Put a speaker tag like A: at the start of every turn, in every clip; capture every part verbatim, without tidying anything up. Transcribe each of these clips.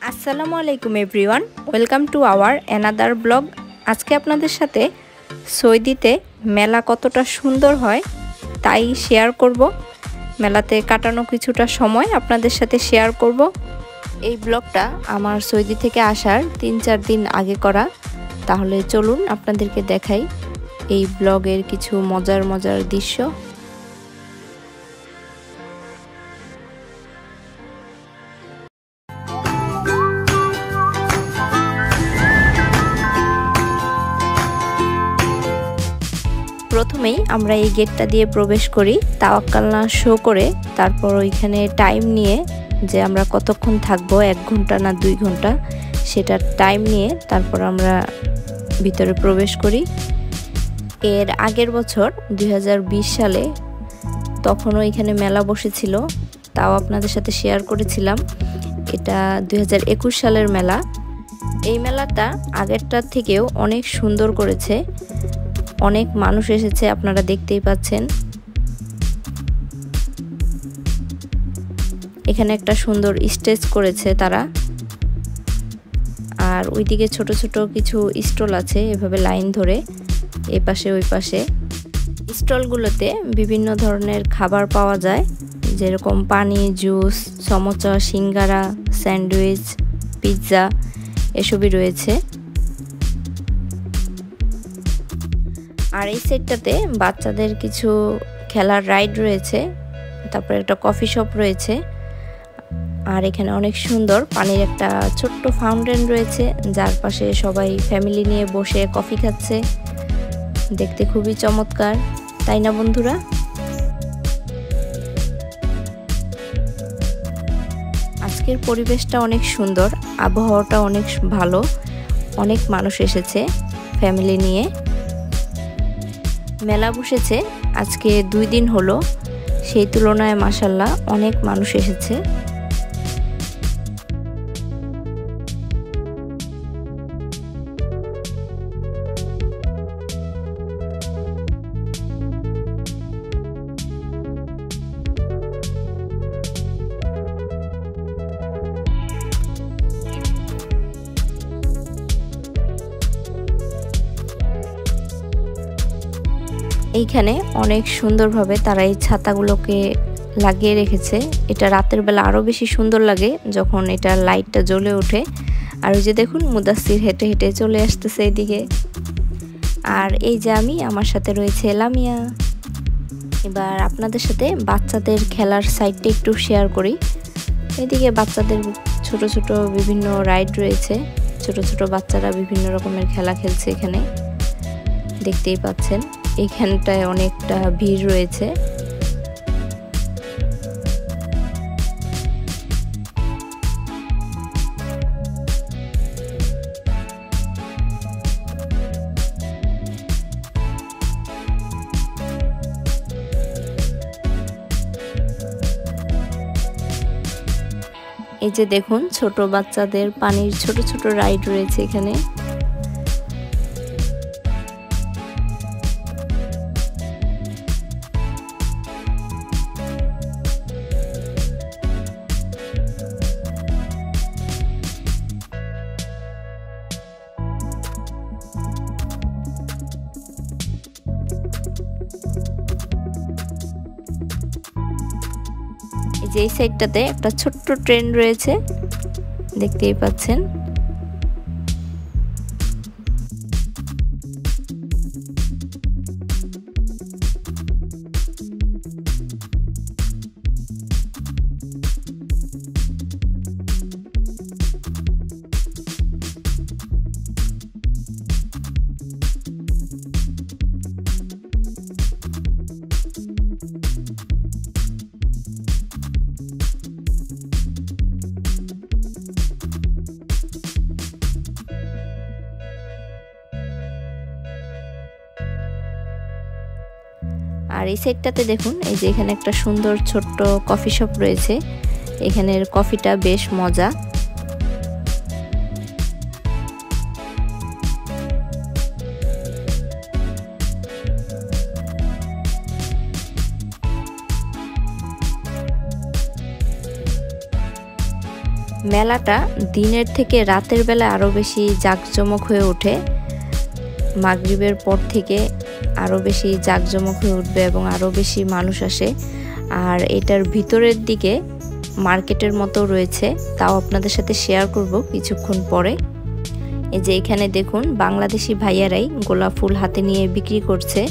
A: আসসালামু আলাইকুম everyone, welcome to our another blog. আজকে আপনাদের সাথে সৌদিতে মেলা কতটা সুন্দর হয় তাই শেয়ার করব। মেলাতে কাটানো কিছুটা সময় আপনাদের সাথে শেয়ার করব। এই ব্লগটা আমার সৌদি থেকে আসার তিন চার দিন আগে করা। তাহলে চলুন আপনাদেরকে দেখাই এই ব্লগের কিছু মজার মজার দৃশ্য। প্রথমেই আমরা এই গেটটা দিয়ে প্রবেশ করি, তাওয়াক্কালনা শো করে। তারপর ওইখানে টাইম নিয়ে যে আমরা কতক্ষণ থাকবো, এক ঘন্টা না দুই ঘন্টা, সেটা টাইম নিয়ে তারপর আমরা ভিতরে প্রবেশ করি। এর আগের বছর দুই হাজার বিশ সালে তখনও এখানে মেলা বসেছিল, তাও আপনাদের সাথে শেয়ার করেছিলাম। এটা দুই হাজার একুশ সালের মেলা। এই মেলাটা আগেরটার থেকেও অনেক সুন্দর করেছে, অনেক মানুষ এসেছে, আপনারা দেখতেই পাচ্ছেন। এখানে একটা সুন্দর স্টেজ করেছে তারা, আর ওইদিকে ছোট ছোট কিছু স্টল আছে এভাবে লাইন ধরে, এই পাশে ওই পাশে। স্টলগুলোতে বিভিন্ন ধরনের খাবার পাওয়া যায়, যেরকম পানি, জুস, সমোসা, সিঙ্গারা, স্যান্ডউইচ, পিৎজা এসবই রয়েছে। আর এই সাইডটাতে বাচ্চাদের কিছু খেলার রাইড রয়েছে, তারপরে একটা কফি শপ রয়েছে। আর এখানে অনেক সুন্দর পানির একটা ছোট্ট ফাউন্টেন রয়েছে, যার পাশে সবাই ফ্যামিলি নিয়ে বসে কফি খাচ্ছে। দেখতে খুবই চমৎকার, তাই না বন্ধুরা? আজকের পরিবেশটা অনেক সুন্দর, আবহাওয়াটা অনেক ভালো, অনেক মানুষ এসেছে ফ্যামিলি নিয়ে। মেলা বসেছে আজকে দুই দিন হলো, সেই তুলনায় মাশাআল্লাহ অনেক মানুষ এসেছে। এইখানে অনেক সুন্দরভাবে তারা এই ছাতাগুলোকে লাগিয়ে রেখেছে। এটা রাতের বেলা আরো বেশি সুন্দর লাগে যখন এটা লাইটটা জ্বলে ওঠে। আর ওই যে দেখুন মুদাসসির হেঁটে হেঁটে চলে আসতেছে এইদিকে। আর এই যে আমি, আমার সাথে রয়েছে লামিয়া। এবার আপনাদের সাথে বাচ্চাদের খেলার সাইডটা একটু শেয়ার করি। এদিকে বাচ্চাদের ছোট ছোট বিভিন্ন রাইড রয়েছে, ছোট ছোট বাচ্চারা বিভিন্ন রকমের খেলা খেলছে এখানে, দেখতেই পাচ্ছেন। এইখানটায় অনেকটা ভিড় রয়েছে। এই যে দেখুন ছোট বাচ্চাদের পানির ছোট ছোট রাইড রয়েছে এখানে। এই যে এই সাইডটাতে একটা ছোট্ট ট্রেন রয়েছে, দেখতেই পাচ্ছেন। আর এই সাইডটাতে দেখুন, এই যে এখানে একটা সুন্দর ছোট্ট কফি শপ রয়েছে। এখানের কফিটা বেশ মজা। মেলাটা দিনের থেকে রাতের বেলা আরও বেশি জাঁকজমক হয়ে ওঠে। মাগরিবের পর থেকে আরও বেশি জাঁকজমক হয়ে উঠবে এবং আরও বেশি মানুষ আসে। আর এটার ভিতরের দিকে মার্কেটের মতো রয়েছে, তাও আপনাদের সাথে শেয়ার করব কিছুক্ষণ পরে। এই যে এখানে দেখুন বাংলাদেশি ভাইয়ারাই গোলাপ ফুল হাতে নিয়ে বিক্রি করছে।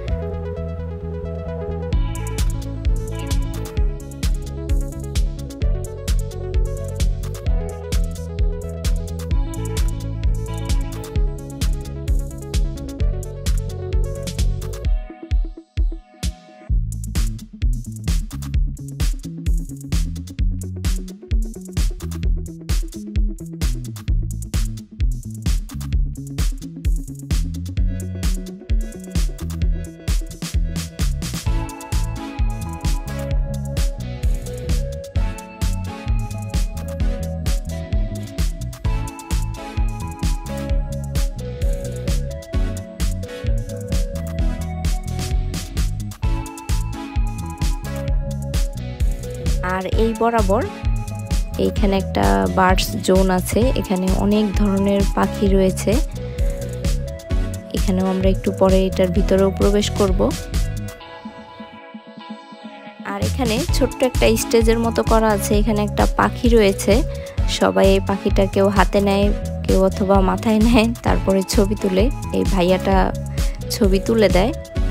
A: আর এই বরাবর এইখানে একটা বার্ডস জোন আছে, এখানে অনেক ধরনের পাখি রয়েছে। এখানেও আমরা একটু পরে এটার ভিতরেও প্রবেশ করব। আর এখানে ছোট্ট একটা স্টেজের মতো করা আছে, এখানে একটা পাখি রয়েছে। সবাই এই পাখিটা কেউ হাতে নেয়, কেউ অথবা মাথায় নেয়, তারপরে ছবি তুলে। এই ভাইয়াটা ছবি তুলে দেয়।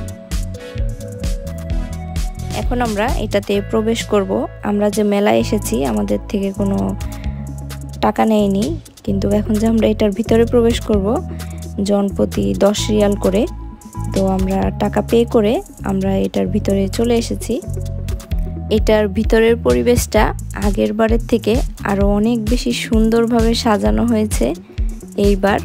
A: এখন আমরা এটাতে প্রবেশ করব। আমরা যে মেলায় এসেছি আমাদের থেকে কোনো টাকা নেয়নি, কিন্তু এখন যে আমরা এটার ভিতরে প্রবেশ করব জনপ্রতি দশ রিয়াল করে, তো আমরা টাকা পে করে আমরা এটার ভিতরে চলে এসেছি। এটার ভিতরের পরিবেশটা আগের বারের থেকে আরও অনেক বেশি সুন্দরভাবে সাজানো হয়েছে এইবার।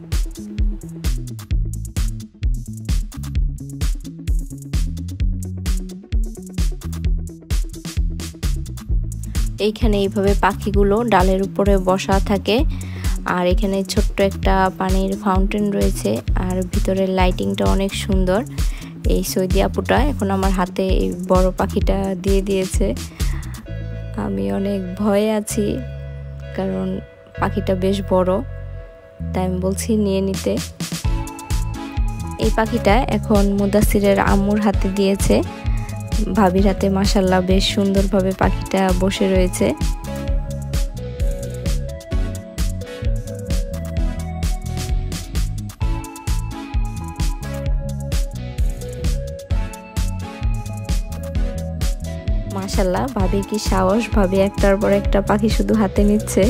A: এইখানে এইভাবে পাখিগুলো ডালের উপরে বসা থাকে। আর এখানে ছোট্ট একটা পানির ফাউন্টেন রয়েছে, আর ভিতরের লাইটিংটা অনেক সুন্দর। এই সৌদি আপুটা এখন আমার হাতে এই বড় পাখিটা দিয়ে দিয়েছে। আমি অনেক ভয়ে আছি কারণ পাখিটা বেশ বড়, তাই আমি বলছি নিয়ে নিতে। এই পাখিটা এখন মুদাসিরের আম্মুর হাতে দিয়েছে, ভাবির হাতে। মাশাআল্লাহ বেশ সুন্দরভাবে পাখিটা বসে রয়েছে। মাশাআল্লাহ ভাবি কি সাহস, ভাবি একটার পর একটা পাখি শুধু হাতে নিচ্ছে।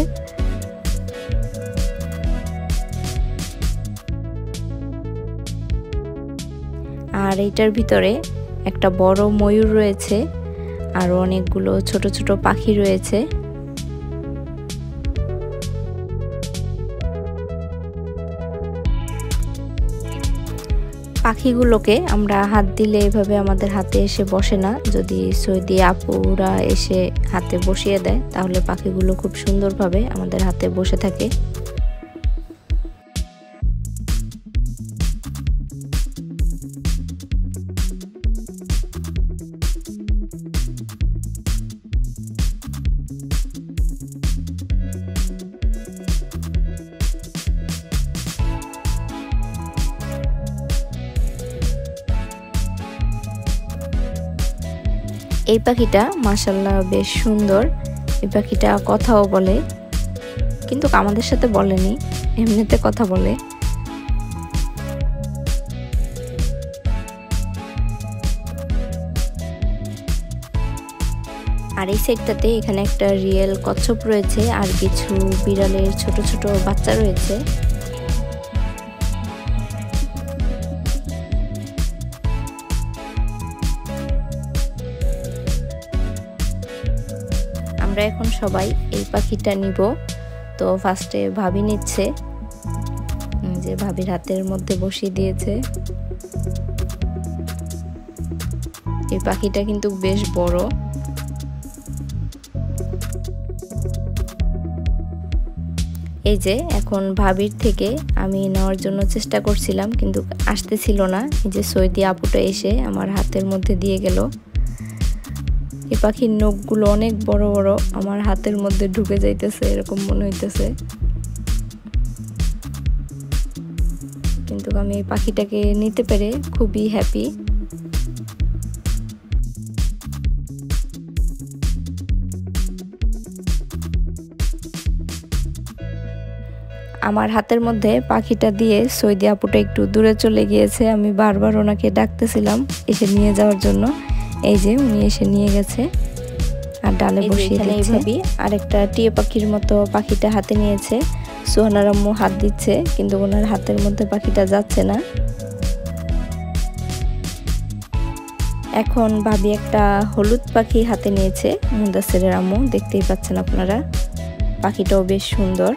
A: আর এইটার ভিতরে একটা বড় ময়ূর রয়েছে, আর অনেকগুলো ছোট ছোট পাখি রয়েছে। পাখিগুলোকে আমরা হাত দিলে এভাবে আমাদের হাতে এসে বসে না, যদি সৌদি আপুরা এসে হাতে বসিয়ে দেয় তাহলে পাখিগুলো খুব সুন্দরভাবে আমাদের হাতে বসে থাকে। এই পাখিটা মাশাআল্লাহ বেশ সুন্দর। এই পাখিটা কথাও বলে, কিন্তু আমাদের সাথে বলেনি, এমনিতে কথা বলে। আর এই সাইডটাতে এখানে একটা রিয়েল কচ্ছপ রয়েছে, আর কিছু বিড়ালের ছোট ছোট বাচ্চা রয়েছে। আমরা এখন সবাই এই পাখিটা নিব। তো ফার্স্টে ভাবি নিচ্ছে, যে ভাবির হাতের মধ্যে বসিয়ে দিয়েছে। এই পাখিটা কিন্তু বেশ বড়। এই যে এখন ভাবির থেকে আমি নেওয়ার জন্য চেষ্টা করছিলাম, কিন্তু আসতেছিল না। এই যে সৌদি আপুটা এসে আমার হাতের মধ্যে দিয়ে গেল। এই পাখির নখগুলো অনেক বড় বড়, আমার হাতের মধ্যে ঢুকে যাইতেছে এরকম মনে হইতেছে। কিন্তু আমি এই পাখিটাকে নিতে পেরে খুবই হ্যাপি। আমার হাতের মধ্যে পাখিটা দিয়ে সৈদি আপুটা একটু দূরে চলে গিয়েছে। আমি বারবার ওনাকে ডাকতেছিলাম এসে নিয়ে যাওয়ার জন্য। এই যে উনি এসে নিয়ে গেছে আর ডালে বসিয়ে দিয়েছে। আরেকটা টিয়া পাখির মতো পাখিটা হাতে নিয়েছে। সুহানার আম্মু হাত দিচ্ছে কিন্তু ওনার হাতের মধ্যে পাখিটা যাচ্ছে না। এখন ভাবি একটা হলুদ পাখি হাতে নিয়েছে, মুদাসিরের আম্মু, দেখতেই পাচ্ছেন আপনারা। পাখিটাও বেশ সুন্দর।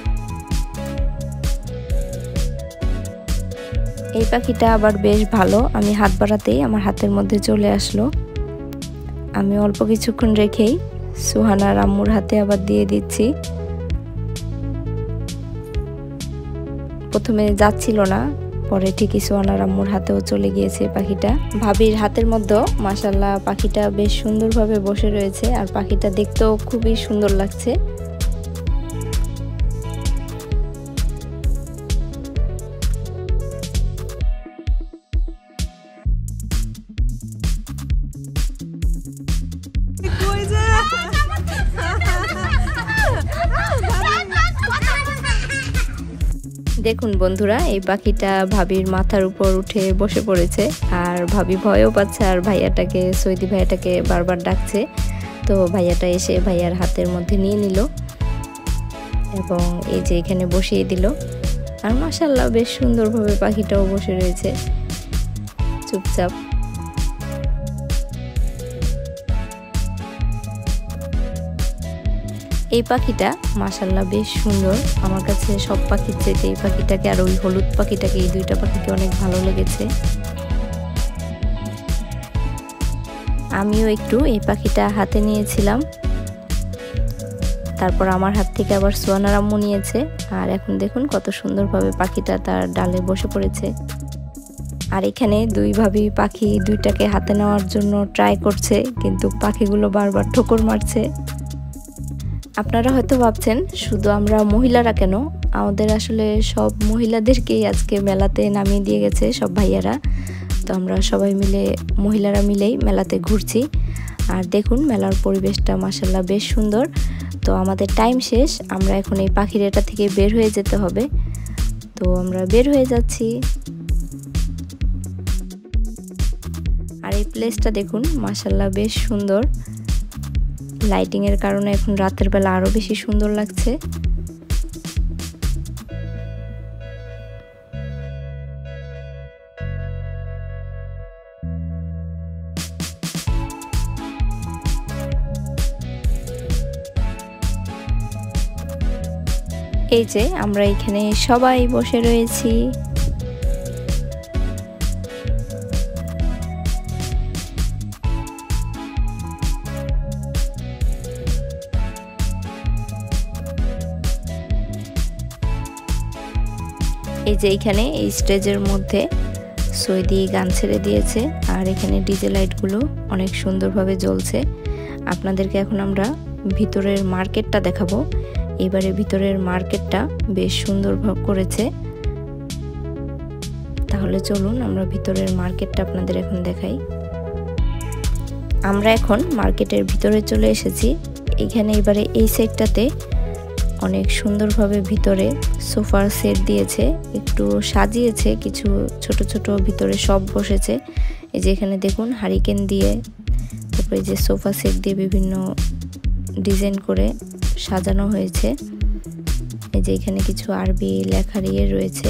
A: এই পাখিটা আবার বেশ ভালো, আমি হাত বাড়াতেই আমার হাতের মধ্যে চলে আসলো। আমি অল্প কিছুক্ষণ রেখেই সুহানার আম্মুর হাতে আবার দিয়ে দিচ্ছি। প্রথমে যাচ্ছিল না, পরে ঠিকই সুহানার আম্মুর হাতেও চলে গিয়েছে পাখিটা। ভাবির হাতের মধ্যে মাশাআল্লাহ পাখিটা বেশ সুন্দরভাবে বসে রয়েছে আর পাখিটা দেখতেও খুবই সুন্দর লাগছে। দেখুন বন্ধুরা, এই পাখিটা ভাবির মাথার উপর উঠে বসে পড়েছে আর ভাবি ভয়ও পাচ্ছে আর ভাইয়াটাকে, সৈদি ভাইয়াটাকে বারবার ডাকছে। তো ভাইয়াটা এসে ভাইয়ার হাতের মধ্যে নিয়ে নিল এবং এই যে এখানে বসিয়ে দিল। আর মাশাআল্লাহ বেশ সুন্দরভাবে পাখিটাও বসে রয়েছে চুপচাপ। এই পাখিটা মাশাআল্লাহ বেশ সুন্দর। আমার কাছে সব পাখির চাইতে এই পাখিটাকে আর ওই হলুদ পাখিটাকে, এই দুইটা পাখিকে অনেক ভালো লেগেছে। আমিও একটু এই পাখিটা হাতে নিয়েছিলাম, তারপর আমার হাত থেকে আবার সুহানার আম্মু নিয়েছে। আর এখন দেখুন কত সুন্দরভাবে পাখিটা তার ডালে বসে পড়েছে। আর এখানে দুই ভাবি পাখি দুইটাকে হাতে নেওয়ার জন্য ট্রাই করছে, কিন্তু পাখিগুলো বারবার ঠোকর মারছে। আপনারা হয়তো ভাবছেন শুধু আমরা মহিলারা কেন, আমাদের আসলে সব মহিলাদেরকেই আজকে মেলাতে নামিয়ে দিয়ে গেছে সব ভাইয়ারা। তো আমরা সবাই মিলে, মহিলারা মিলেই মেলাতে ঘুরছি। আর দেখুন মেলার পরিবেশটা মাশাআল্লাহ বেশ সুন্দর। তো আমাদের টাইম শেষ, আমরা এখন এই পাখির এটা থেকে বের হয়ে যেতে হবে। তো আমরা বের হয়ে যাচ্ছি। আর এই প্লেসটা দেখুন মাশাআল্লাহ বেশ সুন্দর। লাইটিং এর কারণে এখন রাতের বেলা আরো বেশি সুন্দর লাগছে। এই যে আমরা এখানে সবাই বসে রয়েছি। এই যে এখানে এই স্টেজের মধ্যে সৈদি গান ছেড়ে দিয়েছে আর এখানে ডিজে লাইটগুলো অনেক সুন্দরভাবে জ্বলছে। আপনাদেরকে এখন আমরা ভিতরের মার্কেটটা দেখাবো। এবারে ভিতরের মার্কেটটা বেশ সুন্দরভাবে করেছে। তাহলে চলুন আমরা ভিতরের মার্কেটটা আপনাদের এখন দেখাই। আমরা এখন মার্কেটের ভিতরে চলে এসেছি। এখানে এবারে এই সাইডটাতে অনেক সুন্দরভাবে ভিতরে সোফার সেট দিয়েছে, একটু সাজিয়েছে, কিছু ছোট ছোট ভিতরে সব বসেছে। এই যে এখানে দেখুন হারিকেন দিয়ে, তারপরে যে সোফা সেট দিয়ে বিভিন্ন ডিজাইন করে সাজানো হয়েছে। এই যে এখানে কিছু আরবি লেখার ইয়ে রয়েছে।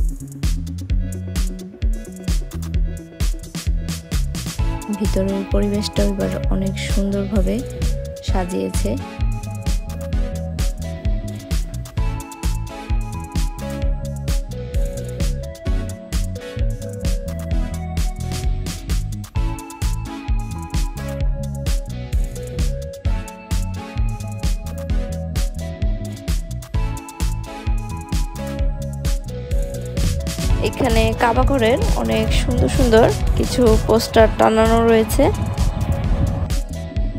A: ভিতরের পরিবেশটাও এবার অনেক সুন্দরভাবে সাজিয়েছে। এখানে কাবা ঘরের অনেক সুন্দর সুন্দর কিছু পোস্টার টানানো রয়েছে।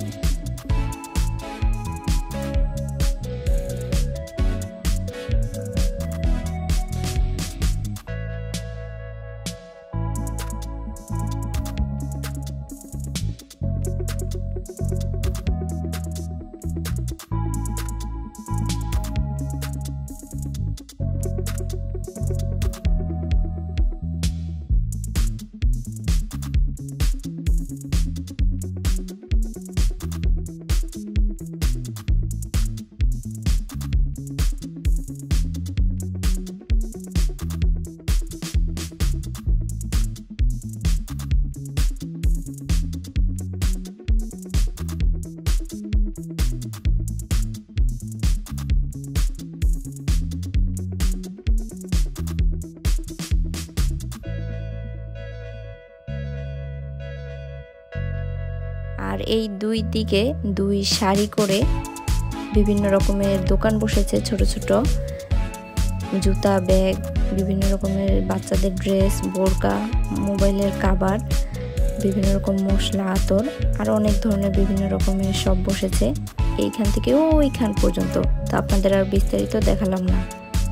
A: এই দুই দিকে দুই সারি করে বিভিন্ন রকমের দোকান বসেছে, ছোট ছোট জুতা, ব্যাগ, বিভিন্ন রকমের বাচ্চাদের ড্রেস, বোরকা, মোবাইলের কভার, বিভিন্ন রকম মশলা, আতর, আর অনেক ধরনের বিভিন্ন রকমের সব বসেছে এইখান থেকে ওইখান পর্যন্ত। তো আপনাদের আর বিস্তারিত দেখালাম না।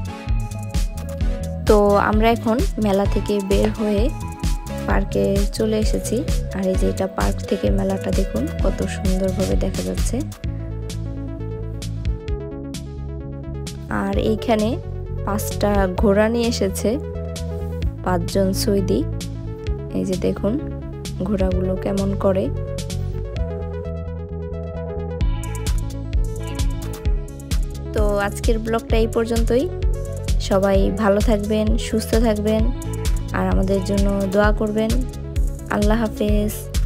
A: তো আমরা এখন মেলা থেকে বের হয়ে পার্কে চলে এসেছি। আর এই যে এটা পার্ক থেকে মেলাটা দেখুন কত সুন্দরভাবে দেখা যাচ্ছে। আর এইখানে পাঁচটা ঘোড়া নিয়ে এসেছে পাঁচজন সৌদি। এই যে দেখুন ঘোড়াগুলো কেমন করে। তো আজকের ব্লগটা এই পর্যন্তই। সবাই ভালো থাকবেন, সুস্থ থাকবেন, আর আমাদের জন্য দোয়া করবেন। আল্লাহ হাফেজ।